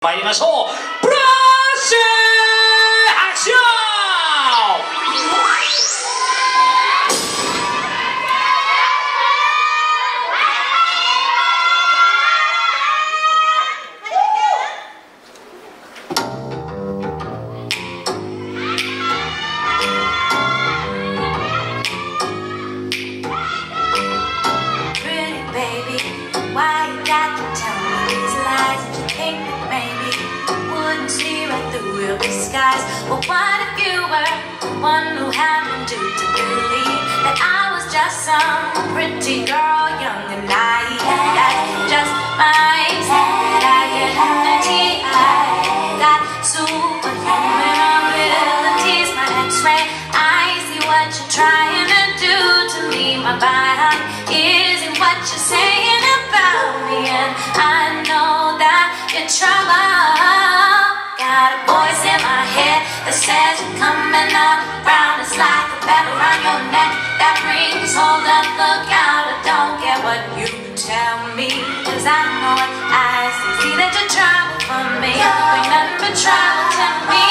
参りましょう。ブラッシュアクション。 Disguise. Well, what if you were the one who happened to believe that I was just some pretty girl, young and naive? That's just my sad. I get energy. I got superhuman abilities. My X-ray. I see what you're trying to do to me. My body isn't what you're saying about me, and I know that you're trouble. Got a voice in my head that says you're coming around. It's like a bell around your neck that rings. Hold up, look out, I don't care what you tell me, 'cause I know what I see that you're trouble for me. Ain't nothing but trouble to me.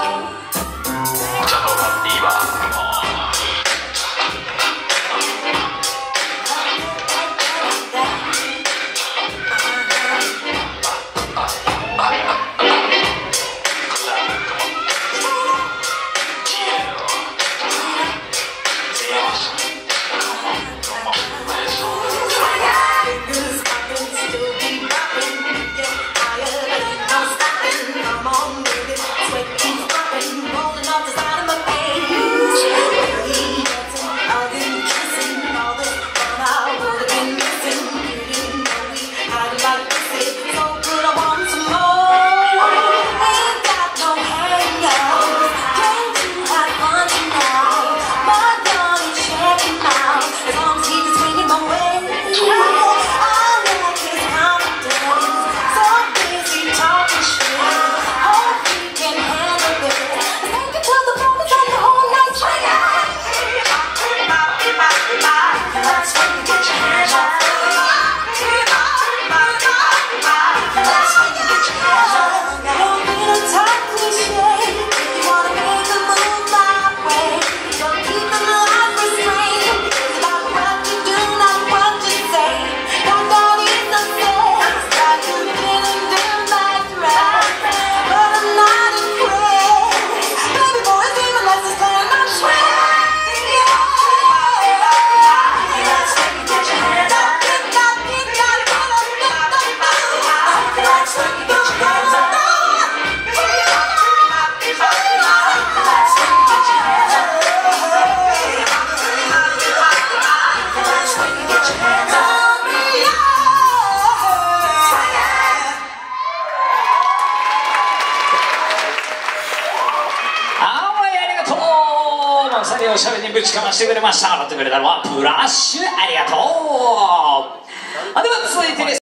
2人おしゃべりにぶちかましてくれました。笑ってくれたのはブラッシュ、ありがとう。では続いてです。